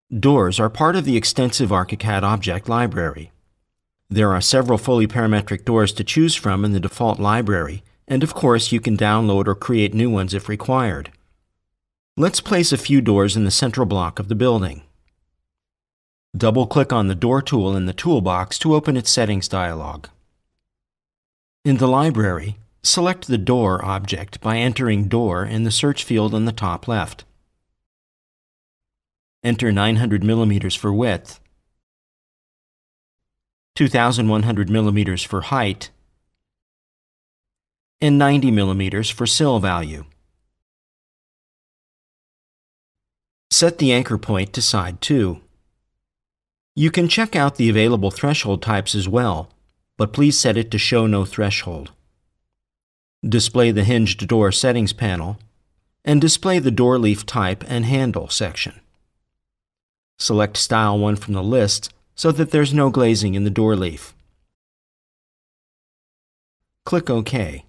Doors are part of the extensive ArchiCAD object library. There are several fully parametric doors to choose from in the default library, and of course you can download or create new ones if required. Let's place a few doors in the central block of the building. Double-click on the Door tool in the toolbox to open its Settings dialog. In the library, select the Door object by entering Door in the search field on the top left. Enter 900 mm for width, 2100 mm for height, and 90 mm for sill value. Set the anchor point to side 2. You can check out the available threshold types as well, but please set it to Show No Threshold. Display the Hinged Door Settings panel, and display the door leaf type and handle section. Select Style 1 from the list so that there's no glazing in the door leaf. Click OK.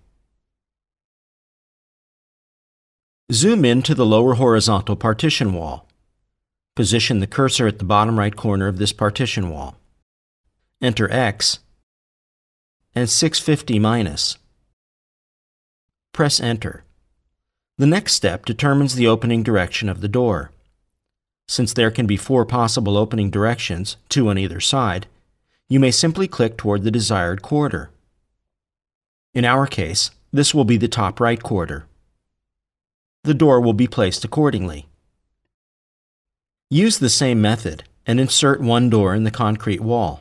Zoom in to the lower horizontal partition wall. Position the cursor at the bottom right corner of this partition wall. Enter X and 650-. Press Enter. The next step determines the opening direction of the door. Since there can be 4 possible opening directions, 2 on either side, you may simply click toward the desired quarter. In our case, this will be the top right quarter. The door will be placed accordingly. Use the same method and insert one door in the concrete wall.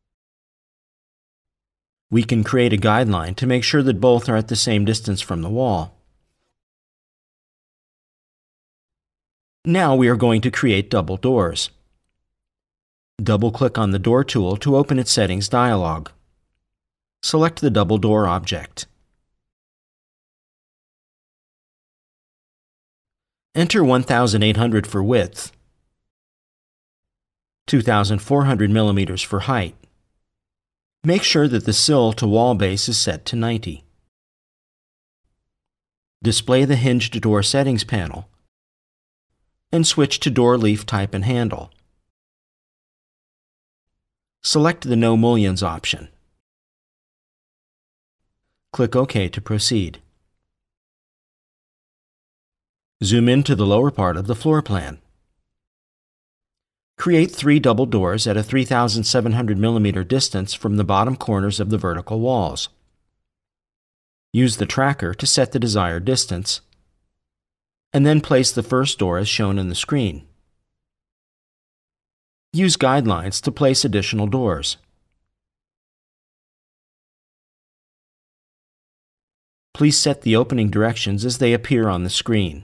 We can create a guideline to make sure that both are at the same distance from the wall. Now we are going to create double doors. Double-click on the Door tool to open its Settings dialog. Select the double door object. Enter 1800 for width, 2400 mm for height. Make sure that the sill to wall base is set to 90. Display the Hinged Door Settings panel and switch to Door Leaf Type and Handle. Select the No Mullions option. Click OK to proceed. Zoom in to the lower part of the floor plan. Create 3 double doors at a 3700 mm distance from the bottom corners of the vertical walls. Use the tracker to set the desired distance, and then place the first door as shown in the screen. Use guidelines to place additional doors. Please set the opening directions as they appear on the screen.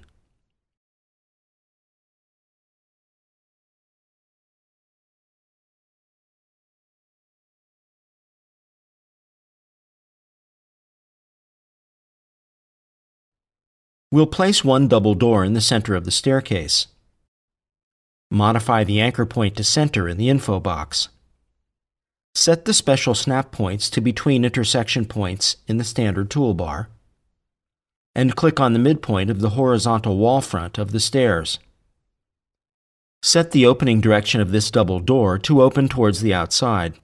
We'll place one double door in the center of the staircase. Modify the anchor point to center in the info box. Set the special snap points to between intersection points in the standard toolbar, and click on the midpoint of the horizontal wall front of the stairs. Set the opening direction of this double door to open towards the outside.